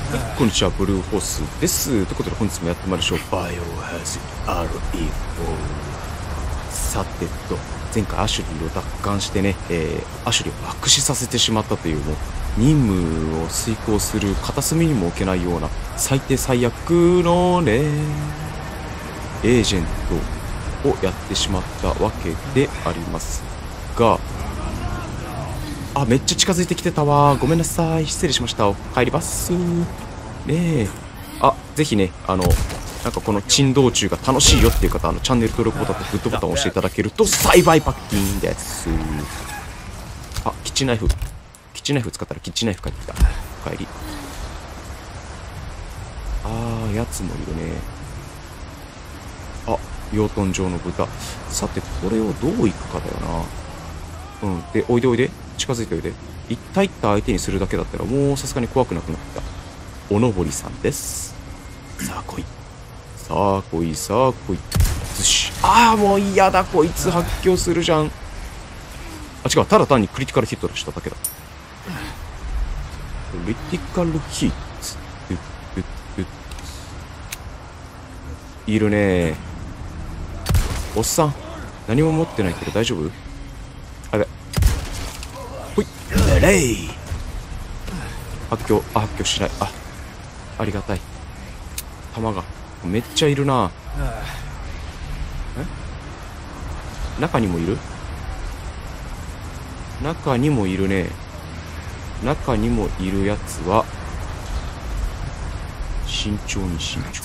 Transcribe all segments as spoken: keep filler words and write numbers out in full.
こんにちは、ブルーホースです。ということで本日もやってまいりましょう。バイオハズ アールイーフォー。さてと、前回アシュリーを奪還してね、えー、アシュリーを爆死させてしまったという、もう任務を遂行する片隅にも置けないような最低最悪のね、エージェントをやってしまったわけでありますが、あ、めっちゃ近づいてきてたわ。ごめんなさい。失礼しました。帰ります。ねえ。あ、ぜひね、あの、なんかこの珍道中が楽しいよっていう方、あの、チャンネル登録ボタンとグッドボタンを押していただけると、幸いパッキンです。あ、キッチンナイフ。キッチンナイフ使ったらキッチンナイフ帰ってきた。帰り。あー、やつもいるね。あ、養豚場の豚。さて、これをどういくかだよな。うん。で、おいでおいで。近づいておいで。一体一体相手にするだけだったらもうさすがに怖くなくなった。おのぼりさんです。さあ来い。さあ来い、さあ来い。ずし。ああ、もう嫌だ。こいつ発狂するじゃん。あ、違う。ただ単にクリティカルヒットしただけだ。クリティカルヒット。いるね。おっさん。何も持ってないけど大丈夫？あれ。ほい。レイ。発狂。あ、発狂しない。あ、ありがたい。弾が。めっちゃいるな。え？中にもいる？中にもいるね。中にもいるやつは、慎重に慎重。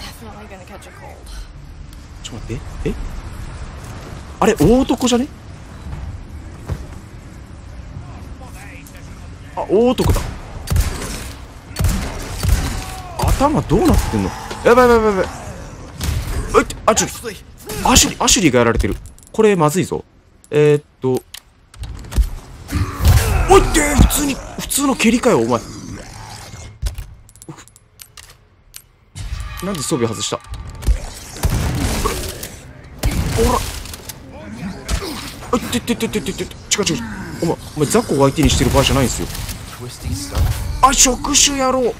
ちょっと待って。え？あれ、大男じゃね？あ、大男だ。頭どうなってんの？やばいやばいやばいやばい。えっ、あ、ちょっと、アシュリー、アシュリーがやられてる。これまずいぞ。えー、っと。おいってー、普通に、普通の蹴りかよ、お前。なんで装備外した？ほら。あってってってってってって、違う違う。お前、お前雑魚を相手にしてる場合じゃないんですよ。あ、触手やろう。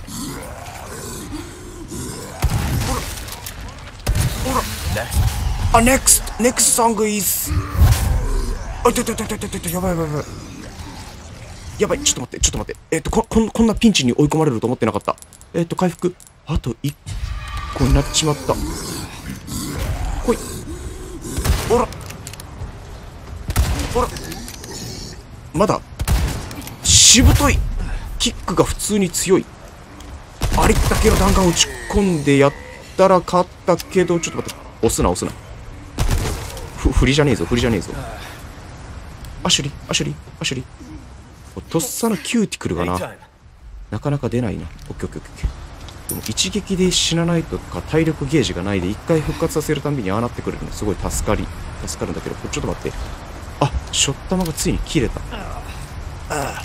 あ、ネクスト、ネクストソングイズ。あ、いてててててて、やばいやばいやばい。やばい、ちょっと待って、ちょっと待って。えっと、こ、こん、こんなピンチに追い込まれると思ってなかった。えっと、回復。あといっこになっちまった。ほい。ほら。ほら。まだ、しぶとい。キックが普通に強い。ありったけの弾丸を打ち込んでやったら勝ったけど、ちょっと待って。押すな、押すな。ふ、振りじゃねえぞ、振りじゃねえぞ。アシュリー、アシュリー、アシュリー。とっさのキューティクルがな、なかなか出ないな。オッケーオッケーオッケー。でも一撃で死なないとか体力ゲージがないで一回復活させるたびにああなってくれるのすごい助かり、助かるんだけど、ちょっと待って。あ、ショッ玉がついに切れた。ああ。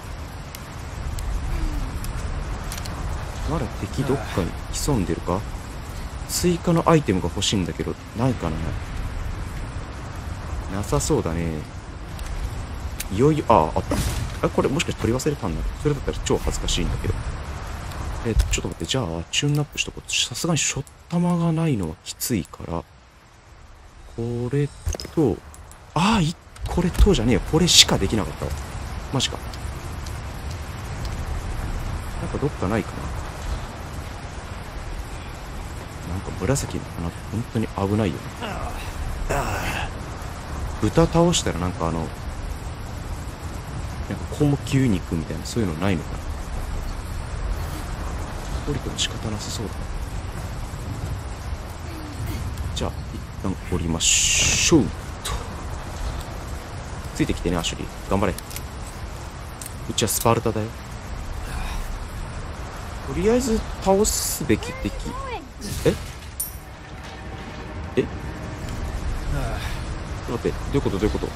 まだ敵どっかに潜んでるか？追加のアイテムが欲しいんだけど、ないかな？なさそうだね。いよいよ、ああ、あった。あ、これもしかして取り忘れたんだ。それだったら超恥ずかしいんだけど。えっと、ちょっと待って、じゃあ、チューンアップしとこう。さすがにショッ玉がないのはきついから、これと、ああ、い、これとじゃねえよ。これしかできなかったわ。マジか。なんかどっかないかな。なんか紫の花って本当に危ないよね。豚倒したらなんかあの、なんか高級肉みたいなそういうのないのかな。降りても仕方なさそうだな。じゃあ一旦降りましょうと。ついてきてね、アシュリー。頑張れ。うちはスパルタだよ。とりあえず倒すべき敵。ええ、ちょっと待って、どういうことどういうこと？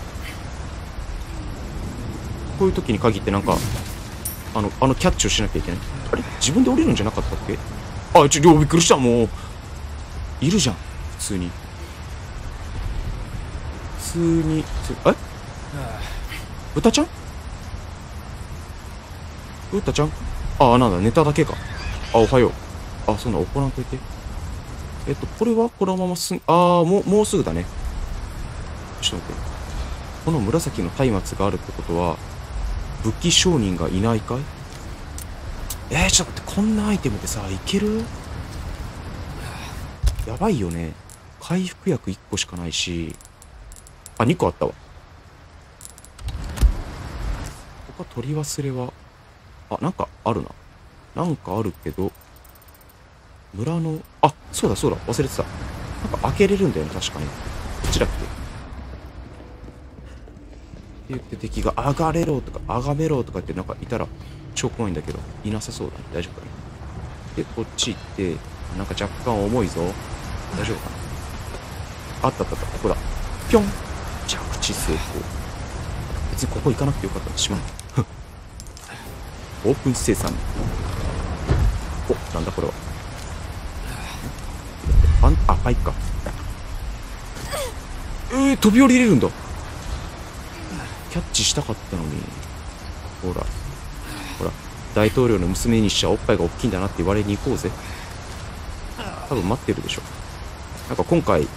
こういう時に限ってなんか、あの、あのキャッチをしなきゃいけない。あれ自分で降りるんじゃなかったっけ？あ、ちょ、びっくりした、もう。いるじゃん、普通に。普通に、え？豚ちゃん？豚ちゃん？ああ、なんだ、ネタだけか。 あ、おはよう。あ、そんな怒らんといて。えっと、これはこのまますん、あー、もう、もうすぐだね。ちょっと待って。この紫の松明があるってことは、武器商人がいないかい？えー、ちょっと待って、こんなアイテムでさ、いける？やばいよね。回復薬いっこしかないし、あ、にこあったわ。他取り忘れは、あ、なんかあるな。なんかあるけど、村の、あ、そうだそうだ、忘れてた。なんか開けれるんだよね、確かに。こっちだっけ？って言って敵が、あがれろとか、あがめろとかってなんかいたら超怖いんだけど、いなさそうだね。大丈夫かな。で、こっち行って、なんか若干重いぞ。大丈夫かな。あったあったあった、ここだ。ぴょん。着地成功。別にここ行かなくてよかったしまう。オープン生産。お、なんだこれは。あん、あ、パイプか。えー、飛び降りれるんだ。キャッチしたかったのに。ほら。ほら。大統領の娘にしちゃおっぱいが大きいんだなって言われに行こうぜ。多分待ってるでしょ。なんか今回、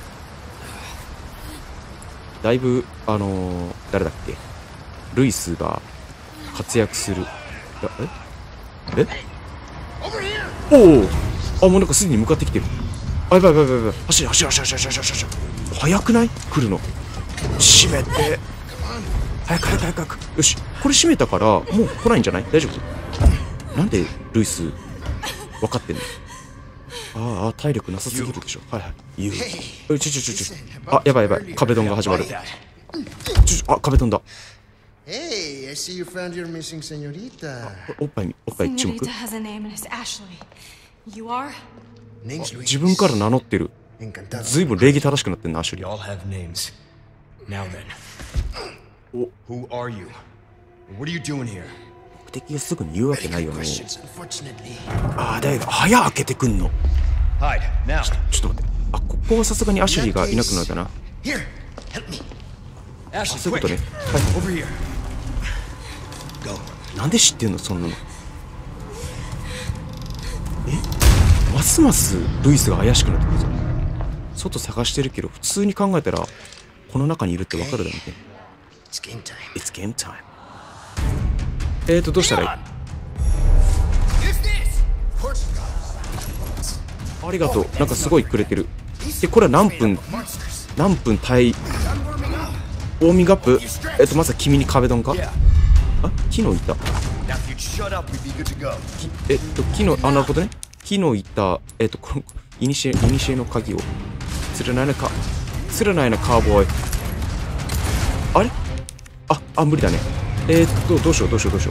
だいぶ、あのー、誰だっけ？ルイスが活躍する。ええおおあ、もうなんかすでに向かってきてる。あ、やばいやばいやばいやばい。走れ走れ走れ走れ走れ走れ走れ。早くない？来るの。閉めて。早く早く早く早く。よし。これ閉めたから、もう来ないんじゃない？大丈夫？なんでルイス、分かってんの？ああ、体力なさすぎるでしょ。はいはい。言う。ちょちょちょちょ。あ、やばいやばい。壁ドンが始まる。ちょちょ、あ、壁ドンだ。 Hey, I see you found your missing señorita. おっぱい、おっぱい注目。 Señorita has a name and it's Ashley. You are? Name's 自分から名乗ってる。 Encantado. ずいぶん礼儀正しくなってんな、アシュリ We ー。 all have names. Now then. Oh. Who are you? What are you doing here? 目的がすぐに言うわけないよね。 Questions, unfortunately. ああ、だいぶ早開けてくんの。 Hide, now. ちょっと待って。あ、ここはさすがにアシュリーがいなくなるかな。 Here, help me. Ah, Ashley, そういうことね。 quick. はい。 Over here. Go. なんで知ってんのそんなの。え、ますますルイスが怪しくなってくるぞ。外探してるけど普通に考えたらこの中にいるってわかるだろうね。 It's game time. It's game time。 えーとどうしたらいい？ありがとう。なんかすごいくれてる。でこれは何分何分耐えウォーミングアップ。えっとまずは君に壁ドンか。あ、木の板。 Now if you'd shut up, we'd be good to go. きえっと木の、あ、なるほどね。木の板、えっとこのイニシエイニシエの鍵を釣れないなか釣れないなカーボーイ。あれ、ああ無理だね。えー、っとどうしようどうしようどうしよ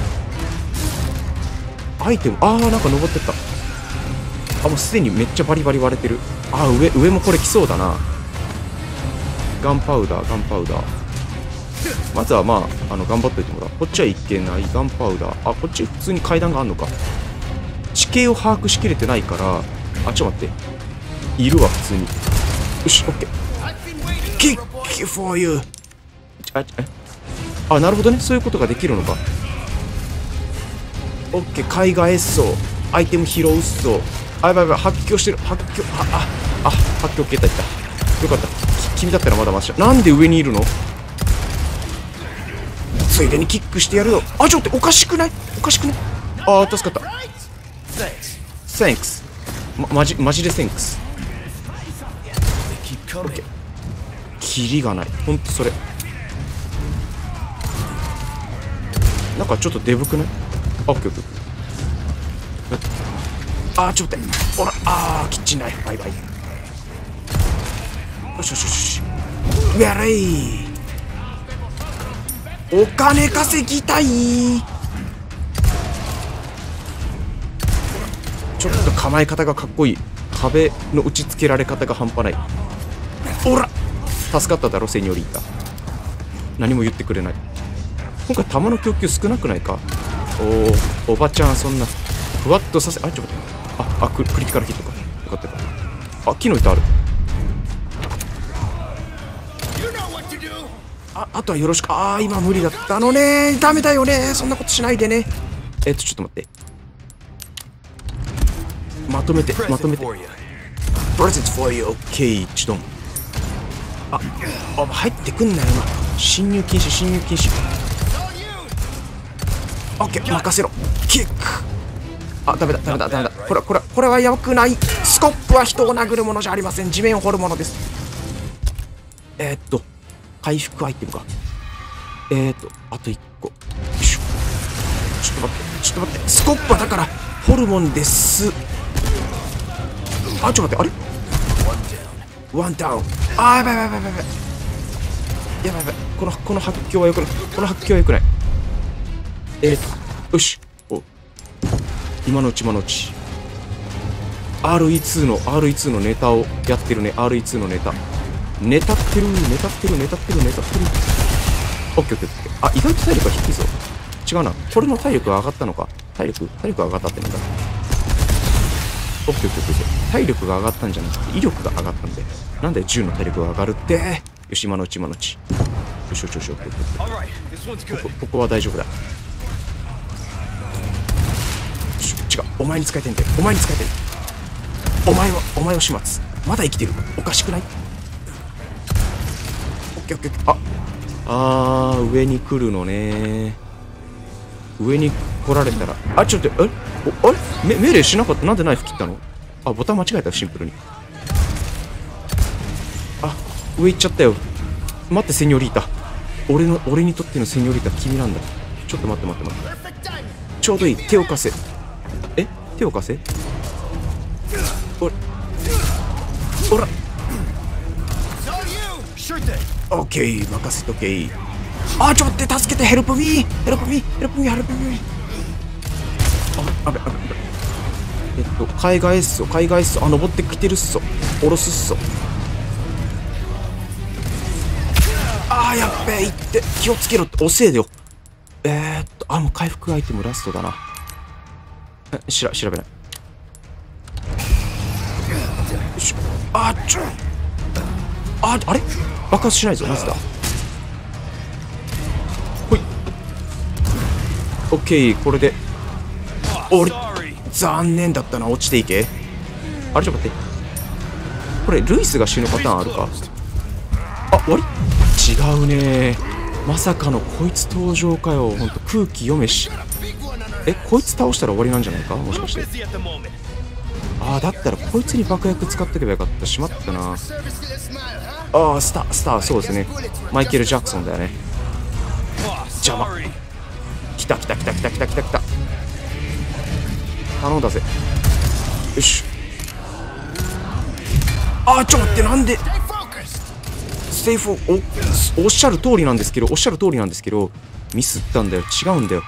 う。アイテム、あーなんか登ってった。あ、もうすでにめっちゃバリバリ割れてる。あー、上上もこれ来そうだな。ガンパウダーガンパウダー。まずはまああの頑張っといてもらう。こっちはいけない。ガンパウダー。あ、こっち普通に階段があんのか。地形を把握しきれてないから。あ、ちょっと待って、いるわ普通に。よし、オッケー。キッキ for you。 あ、えあ、なるほどね。そういうことができるのか。オッケー。海外っそ。アイテム拾うっそ。あ、やばいやばい。発狂してる。発狂、あ、あ、あ、発狂消えたいった。よかった。君だったらまだマシだ。なんで上にいるの？ついでにキックしてやるよ。あ、ちょっと待って、おかしくない？おかしくない？あー、助かった。Thanks。ま、マジ、マジで Thanks。オッケー。キリがない。ほんとそれ。なんかちょっとデブくない？あ、オッケーオッケー。あー、ちょっと待って。ほら、あー、キッチンナイフ。バイバイ。よしよしよし。ウェアレイ。お金稼ぎたい。ちょっと構え方がかっこいい。壁の打ち付けられ方が半端ない。おら、助かっただろセニョリータ。何も言ってくれない。今回弾の供給少なくないか。おお、おばちゃんそんなふわっとさせ、あ、ちょっと待って。ああ、クリティカルヒットか。よかったよかった。あ、木の板ある。あ、あとはよろしく。ああ、今無理だったのね。ダメだよね。そんなことしないでね。えっとちょっと待って。 まとめて、まと Present めて。 for you. Presents for you, OK。ちょっと。あ、あ、入ってくんなよな。侵入禁止、侵入禁止。OK、任せろ。キック。あ、ダメだ、ダメだ、ダメだ。これ、これ、これはやばくない。スコップは人を殴るものじゃありません。地面を掘るものです。えー、っと、回復アイテムか。えー、っと、あといっこ。よいしょ。ちょっと待って、ちょっと待って。スコップはだから、ホルモンです。あ、ちょっと待って、あれワンダウン。あー、やばいやばいやばいやばい。やばいやばい。この、この発狂はよくない。この発狂はよくない。えーと、よし。お、今のうち今のうち。アールイーツー の、アールイーツー のネタをやってるね。アールイーツー のネタ。ネタってる、ネタってる、ネタってる、ネタってる。オッケーオッケーオッケー。あ、意外と体力が低いぞ。違うな。これの体力が上がったのか。体力体力が上がったってなんだ。オッケーオッケーオッケー。体力が上がったんじゃなくて、威力が上がったんで。なんで銃の体力が上がるって。よし、今のうち今のうち。よしよしよしよし。こ All right, this one's good. こここは大丈夫だ。違う、お前に使えてんだよ。お前に使えてる。お前は、お前を始末。まだ生きてる。おかしくない？オッケーオッケーオッケー。あ、あー、上に来るのね。上に来られたら、あ、ちょっと、え、お、あれ、め命令しなかった。なんでナイフ切ったの？あ、ボタン間違えた、シンプルに。あ、上行っちゃったよ。待って、セニョリータ。俺の、俺にとってのセニョリータ、君なんだ。ちょっと待って待って待って。ちょうどいい。手を貸せ。え、手を貸せ。おら。おら。オッケー、任せとけ。あ、ちょっと待って、助けて、ヘルプミー、ヘルプミー、ヘルプミー、ヘルプミー。あ、あべ、あべ、あべ。えっと、海外っすよ、海外っすよ。あ、登ってきてるっすよ。下ろすっすよ。あー、やっべえ、いって、気をつけろって、遅えよ。えー、っと、あ、もう回復アイテムラストだな。え、しら、調べない。よいしょ。あー、ちょ。あー、あれ爆発しないぞ、なぜだ。ほい。オッケー、これで。俺、残念だったな、落ちていけ。あれ、ちょっと待って。これ、ルイスが死ぬパターンあるか。あ、終わり？違うね。まさかのこいつ登場かよ。ほんと空気読めし。え、こいつ倒したら終わりなんじゃないか、もしかして。ああ、だったらこいつに爆薬使ってけばよかった。しまったな。ああ、スター、スター、そうですね。マイケル・ジャクソンだよね。邪魔。来た来た来た来た来た来た来た。頼んだぜ。よし。ああ、ちょっと待って、なんで。セーフを お, おっしゃる通りなんですけど、おっしゃる通りなんですけど、ミスったんだよ。違うんだよ。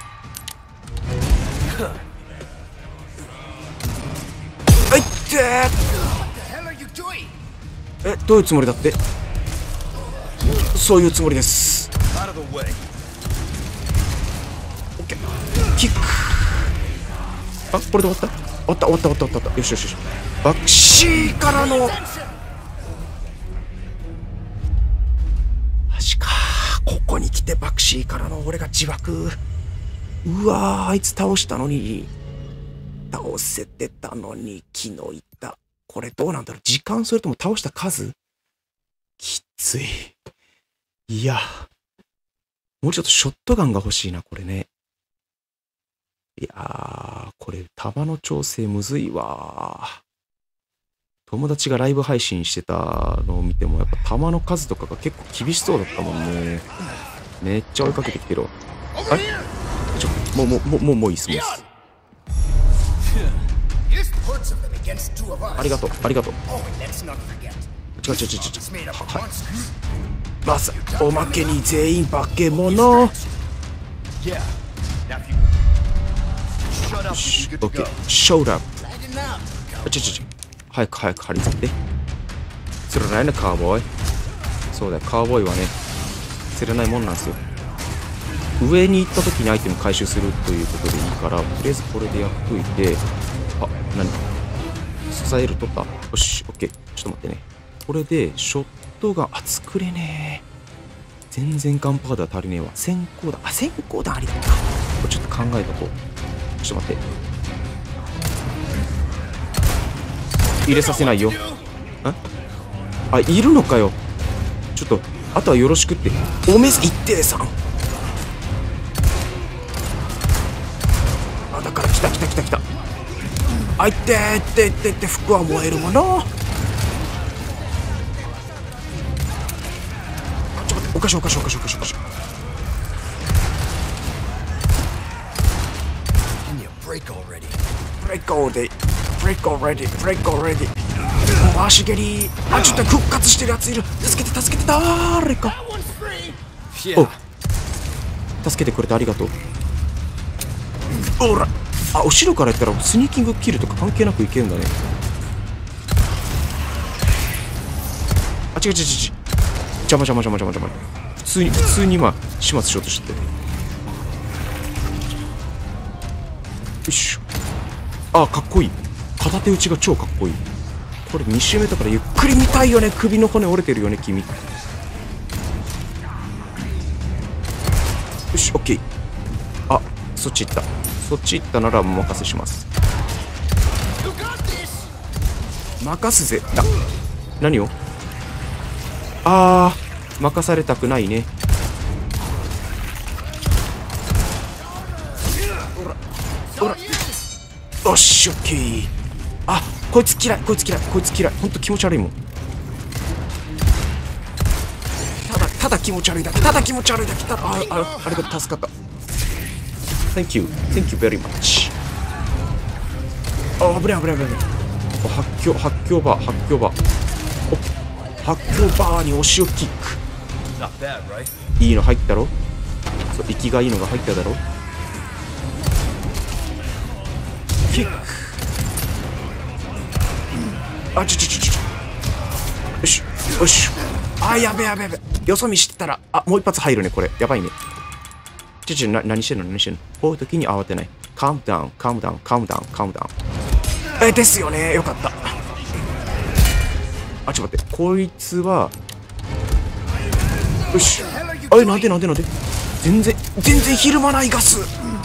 あいってー。え、どういうつもりだって。そういうつもりです。オッケー。キック。あ、これで終わった？終わった終わった終わった終わった。よしよしよし。バッシーからの。マジか。ここに来てバクシーからの俺が自爆。うわー、あいつ倒したのに。倒せてたのに、昨日いた。これどうなんだろう。時間、それとも倒した数？きつい。いや。もうちょっとショットガンが欲しいな、これね。いやー、これ、弾の調整むずいわ。友達がライブ配信してたのを見ても、やっぱ弾の数とかが結構厳しそうだったもんね。めっちゃ追いかけてきてるわ。あれ？ちょ、もう、もう、もう、もう、もういいっす、もういいっす。ありがとう、ありがとう。違う違う違う違う。はい。まさ、おまけに全員化け物。ショーラップ。ちょちょちょ。早く早く張り付いて。釣らないね、カーボーイ。そうだよ、カーボーイはね、釣れないもんなんですよ。上に行った時にアイテム回収するということでいいから、とりあえずこれでやっといて。あ、何？支える取った？よし、オッケー。ちょっと待ってね。これで、ショットガン、あ、作れねえ。全然ガンパウダー足りねえわ。先行弾。あ、先行弾ありだった。これちょっと考えとこう。ちょっと待って。 入れさせないよ。ああ、いるのかよ。ちょっとあとはよろしくって。おめず一定さん。あ、だから来た来た来た来た。あ、いってーってってって、服は燃えるもの。あ、ちょっと待って、おかしいおかしいおかしいおかしいおかしい。 Break already. Break already. Break already. Break already. 回し蹴り。あ、ちょっと復活してるやついる。助けて助けて。誰か。お、助けてくれてありがとう。おら。あ、後ろからやったらスニーキングキルとか関係なくいけるんだね。あ、違う違う違う違う。邪魔邪魔邪魔邪魔邪魔。普通に普通に今始末しようとしてて。よいしょ。あ、かっこいい。片手打ちが超かっこいい。これに周目だからゆっくり見たいよね。首の骨折れてるよね君。よし、オッケー。あ、そっち行った。そっち行ったならお任せします。任すぜ。あ、何を。あー、任されたくないね。ほらよし、オッケー。あ、こいつ嫌いこいつ嫌いこいつ嫌い。ほんと気持ち悪いもん。ただただ気持ち悪いだけ。ただ気持ち悪いだけ。ただ、ああ、あれが助かった。 Thank you Thank you very much。 あ、危ない危ない危ない。発狂発狂バー発狂バー。お、発狂バーに押しをキック。いいの入ったろ。そう、息がいいのが入っただろ。キック。あ、ちょちょちょちょ。よしよし。あ、やべやべやべ。よそ見してたら、あ、もう一発入るねこれ。やばいね。ちょちょ、な、何してんの何してんの。こういう時に慌てない。カムダウンカムダウンカムダウンカムダウン。え、ですよね。よかった。あ、ちょっと待って。こいつはよし。あれ、なんでなんでなんで。全然全然ひるまないガス。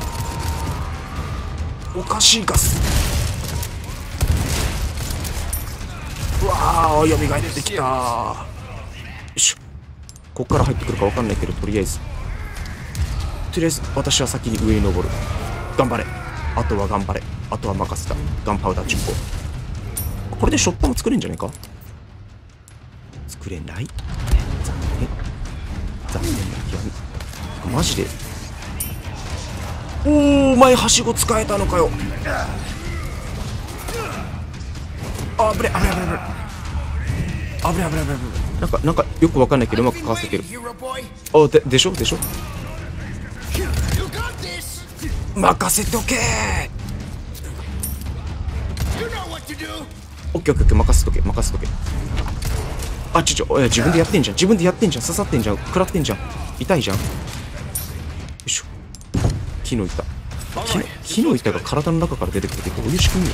おかしいガス。うわー、蘇ってきた。よいしょ。こっから入ってくるか分かんないけど、とりあえずとりあえず私は先に上に登る。頑張れ。あとは頑張れ。あとは任せた。ガンパウダーじゅっこ。これでショットも作れんじゃないか。作れない。残念残念な極み。マジで。おー、お前はしご使えたのかよ。あ、危ね危ね危ね危ね危ね危ね危ね。なんかなんかよくわかんないけどうまくかわせてる。あ、ででしょでしょ。任せとけー。オッケーオッケーオッケー、任せとけ任せとけ。あ、ちょちょ、自分でやってんじゃん。自分でやってんじゃん。刺さってんじゃん。食らってんじゃん。痛いじゃん。よいしょ。木の板。木の木の板が体の中から出てくるってどういう仕組みよ。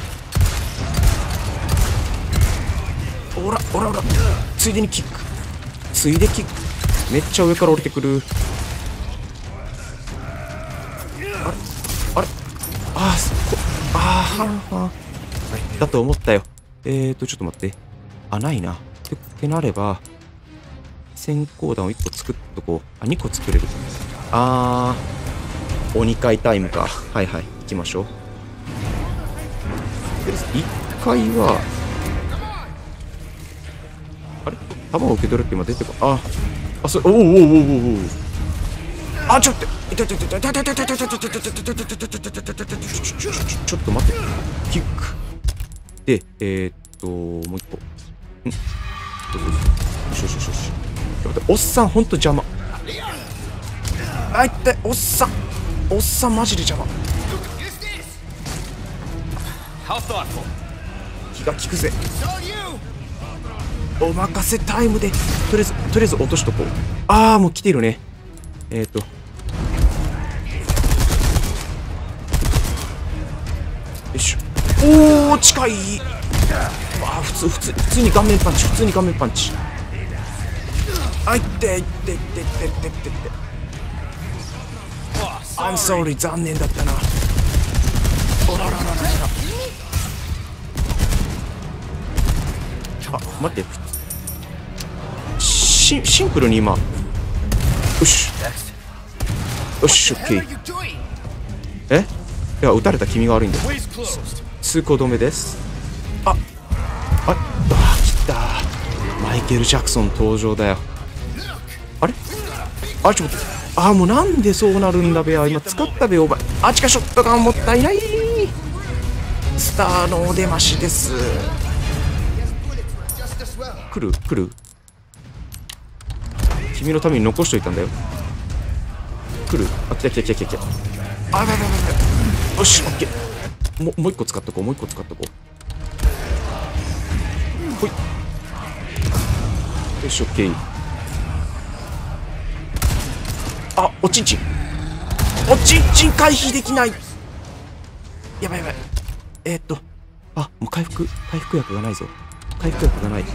おらおらおら。ついでにキック。ついでキック。めっちゃ上から降りてくる。あれあれ。あー、そこ。あーはんはんだと思ったよ。えーとちょっと待って。あ、ないな。ってってなれば先行弾をいっこ作っとこう。あ、にこ作れる。あー、鬼回タイムか。はいはい、行きましょう。とりあえずいっかいはあれ、弾を受け取るって今出てこ、ああ、それ、おおおおおおお。あ、ちょっと待って、ちょっと待って、キックで、えー、っともう一個、ん、よしよしよしよし。おっさんほんと邪魔。あ、いって、おっさんおっさんマジで邪魔。気が利くぜ。お任せタイムでとりあえずとりあえず落としとこう。ああ、もう来てるね。えっとよいしょ。おお、近い。ああ、普通普通普通に顔面パンチ。普通に顔面パンチ。あ、いっていっていっていっていっていっていって。I'm sorry、残念だったな。おららららら。 待って。シン、シンプルに今。よし。よし、オッケー。えいや、撃たれた君が悪いんだよ。通行止めです。あああ、来た。マイケル・ジャクソン登場だよ。あれあ、ちょっと待って。あ、もうなんでそうなるんだべや。今使ったべお前。あ、ちかショットガンもったいない。スターのお出ましです。来る来る君のために残しといたんだよ。来る。あ、来た来た来た来た来た。あ、やばいやばいやばい。よし、オッケー。ももう一個使っとこう。もう一個使っとこう。ほい。よし、オッケー。あ、おちんちん。おちんちん回避できない。やばいやばい。えー、っと。あ、もう回復、回復薬がないぞ。回復薬がない。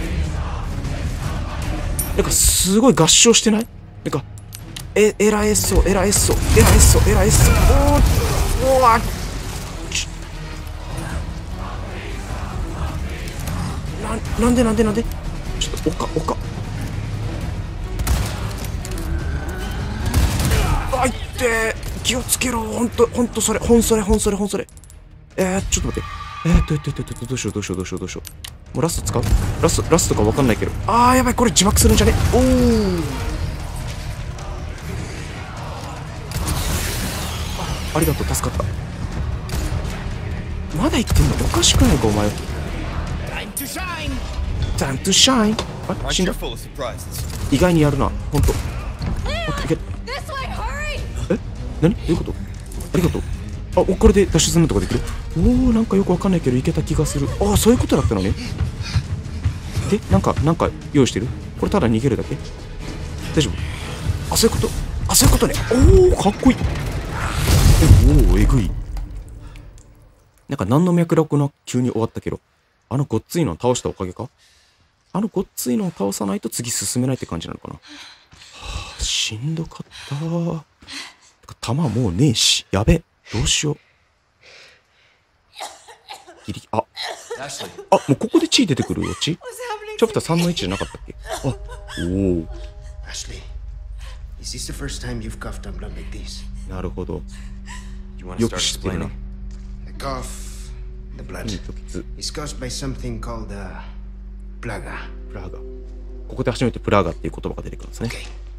なんかすごい合唱してない？なんか、え、エラエッソ、エラエッソ、エラエッソ、エラエッソ。おー、おー、な、なんでなんでなんでちょっと、おか、おか。あいってー、気をつけろ。ほんと、ほんとそれ、ほんそれ、ほんそれ、ほんそれ。えー、ちょっと待って。えーっと、えっと、えっと、どうしよう、どうしよう、どうしよう、どうしよう。もうラスト使う？ラスト、ラストかわかんないけど。あー、やばい、これ自爆するんじゃね？おー。あ、ありがとう、助かった。まだ生きてんのおかしくないか、お前。Time to shine! Time to shine! あ、死んだ。意外にやるな、ほんと。え？何？どういうこと？ありがとう。あ、お、これで脱出するのとかできる？おー、なんかよくわかんないけどいけた気がする。ああ、そういうことだったのね。で、なんか、なんか用意してる？これただ逃げるだけ？大丈夫？あ、そういうこと？あ、そういうことね。おー、かっこいい。おー、えぐい。なんか何の脈絡な急に終わったけど、あのごっついのを倒したおかげか？あのごっついのを倒さないと次進めないって感じなのかな。はあ、しんどかったー。てか弾もうねえし、やべ。どうしよう。ギリ、あ、あ、もうここで血出てくるよ、血。チャプターさんのいちじゃなかったっけ？あ、おお。なるほど。よく知ってるな。プラガ。ここで初めてプラガっていう言葉が出てくるんですね。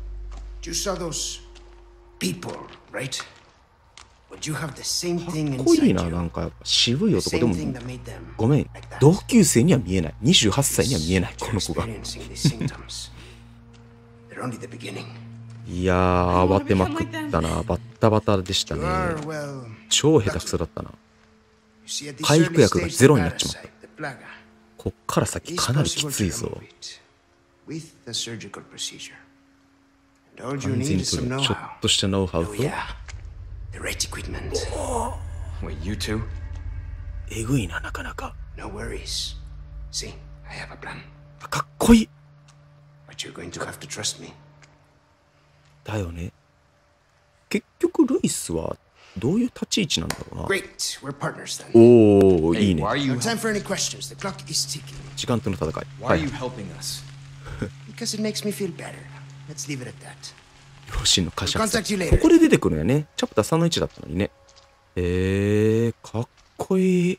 かっこいいな、なんかやっぱ渋い男でも。ごめん、同級生には見えない。にじゅうはっさいには見えない、この子が。いやー、慌てまくったな。バッタバタでしたね。超下手くそだったな。回復薬がゼロになっちまった。こっから先かなりきついぞ。完全にそれちょっとしたノウハウと The right equipment. Wait, you too? えぐいな、なかなか。 No worries. See, I have a plan. かっこいい。 But you're going to have to trust me. だよね。結局ルイスはどういう立ち位置なんだろうな。 Great, we're partners then. おお、いいね。 No time for any questions. The clock is ticking. 時間との戦い。 Why are you helping us? Because it makes me feel better. Let's leave it at that. 両親の会社。ここで出てくるんやね。チャプターさんのいちだったのにね。えー、かっこいい。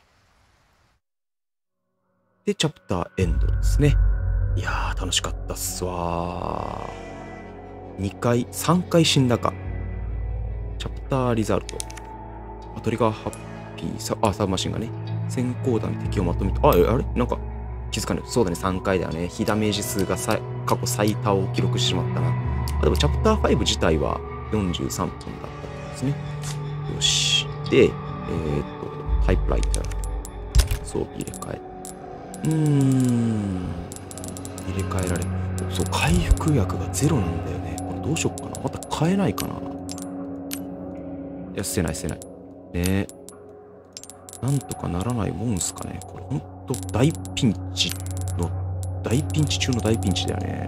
で、チャプターエンドですね。いやー、楽しかったっすわー。にかい、さんかい死んだか。チャプターリザルト。トリガーハッピー、サあ、サブマシンがね。先行弾に敵をまとめて、あ、あれなんか気づかない。そうだね、さんかいだよね。非ダメージ数がさ過去最多を記録してしまったな。でもチャプターご自体はよんじゅうさんぷんだったんですね。よし。で、えっと、タイプライター。装備入れ替え。うーん。入れ替えられる。そう、回復薬がゼロなんだよね。これどうしよっかな。また買えないかな。いや、捨てない捨てない。ねえ。なんとかならないもんすかね。これほんと大ピンチの、大ピンチ中の大ピンチだよね。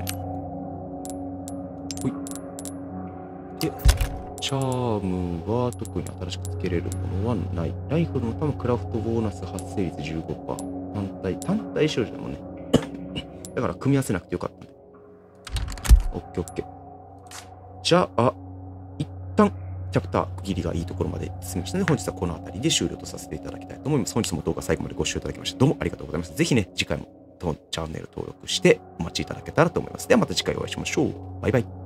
で、チャームは特に新しく付けれるものはない。ライフルの多分クラフトボーナス発生率 じゅうごパーセント。単体、単体少女でもね。 だから組み合わせなくてよかったんで。オッケーオッケー。じゃあ、一旦、チャプター区切りがいいところまで進みましたので、本日はこの辺りで終了とさせていただきたいと思います。本日も動画最後までご視聴いただきまして、どうもありがとうございます。ぜひね、次回もチャンネル登録してお待ちいただけたらと思います。ではまた次回お会いしましょう。バイバイ。